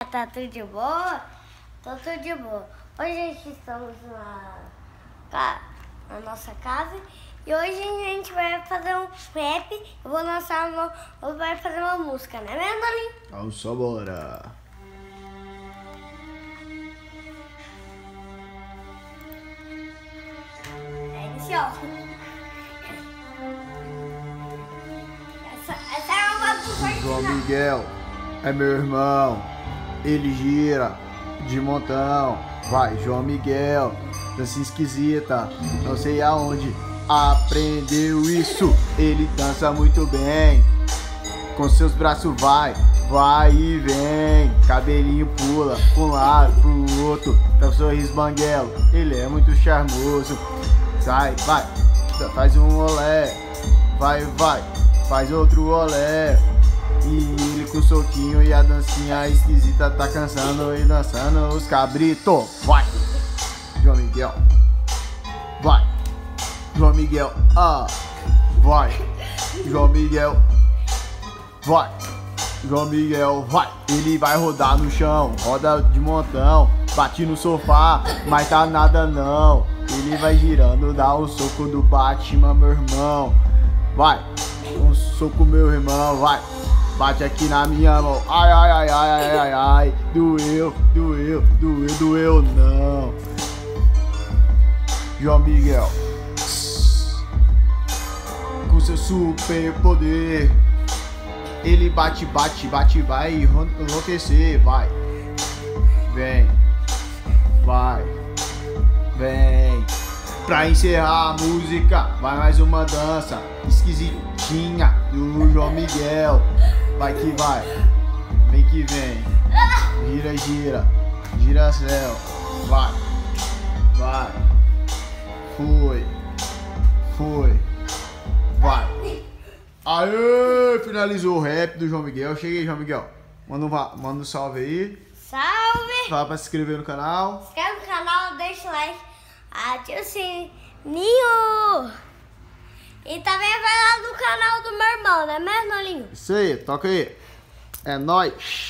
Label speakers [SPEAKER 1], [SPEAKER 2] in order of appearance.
[SPEAKER 1] tá tudo de boa? Tô tudo de boa. Hoje estamos na nossa casa e hoje a gente vai fazer um rap. Eu vou lançar vai fazer uma música, né mesmo, Dolinho?
[SPEAKER 2] Vamos só bora.
[SPEAKER 1] Iniciou. Essa é uma música.
[SPEAKER 2] João Miguel é meu irmão, ele gira de montão. Vai, João Miguel, dança esquisita, não sei aonde aprendeu isso. Ele dança muito bem, com seus braços vai e vem. Cabelinho pula pra um lado, pro outro, tá um sorriso banguelo, ele é muito charmoso. Sai, vai, faz um olé, vai, faz outro olé. E ele com o soquinho e a dancinha esquisita tá cansando e dançando os cabritos. Vai, João Miguel, vai, João Miguel, vai, João Miguel, vai, João Miguel, vai. Ele vai rodar no chão, roda de montão, bate no sofá, mas tá nada não. Ele vai girando, dá o soco do Batman, meu irmão. Vai, um soco, meu irmão, vai. Bate aqui na minha mão, ai, doeu não. João Miguel, com seu super poder, ele bate, vai enlouquecer, vai. Vem, vai, vem. Pra encerrar a música, vai mais uma dança esquisitinha do João Miguel. Vai que vai, vem que vem. Gira céu. Vai, foi, vai. Aê, finalizou o rap do João Miguel. Cheguei, João Miguel. Manda um salve aí.
[SPEAKER 1] Salve!
[SPEAKER 2] Fala pra se inscrever no canal.
[SPEAKER 1] Se inscreve no canal, deixa o like, ativa o sininho. E também vai lá no canal do meu irmão, não é mesmo, Dolinho?
[SPEAKER 2] Isso aí, toca aí. É nóis.